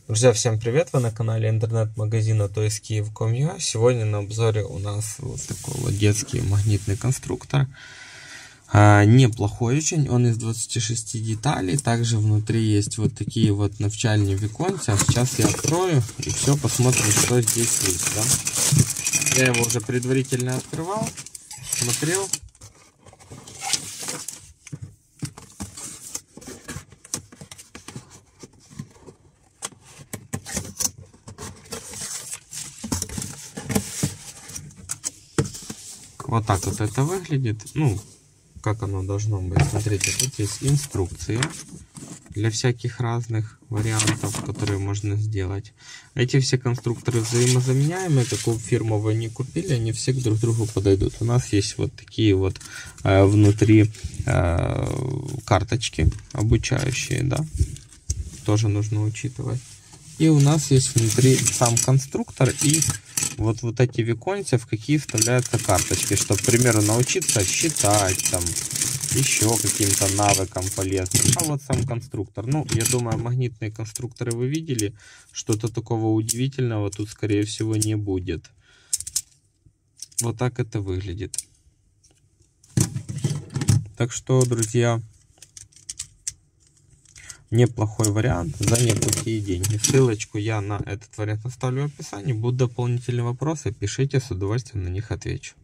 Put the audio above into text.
Друзья, всем привет! Вы на канале интернет-магазина toys.kyiv.com.ua. Сегодня на обзоре у нас вот такой вот детский магнитный конструктор. Неплохой очень, он из 26 деталей. Также внутри есть вот такие вот навчальные виконца. Сейчас я открою и все посмотрим, что здесь есть. Да? Я его уже предварительно открывал, смотрел. Вот так вот это выглядит. Ну, как оно должно быть. Смотрите, тут есть инструкции для всяких разных вариантов, которые можно сделать. Эти все конструкторы взаимозаменяемые. Какую фирму вы не купили, они все друг к другу подойдут. У нас есть вот такие вот внутри карточки обучающие, да, тоже нужно учитывать. И у нас есть внутри сам конструктор и вот эти виконцы, в какие вставляются карточки, чтобы, к примеру, научиться считать, там, еще каким-то навыкам полезным. А вот сам конструктор. Ну, я думаю, магнитные конструкторы вы видели. Что-то такого удивительного тут, скорее всего, не будет. Вот так это выглядит. Так что, друзья, неплохой вариант за неплохие деньги. Ссылочку я на этот вариант оставлю в описании. Будут дополнительные вопросы, пишите, с удовольствием на них отвечу.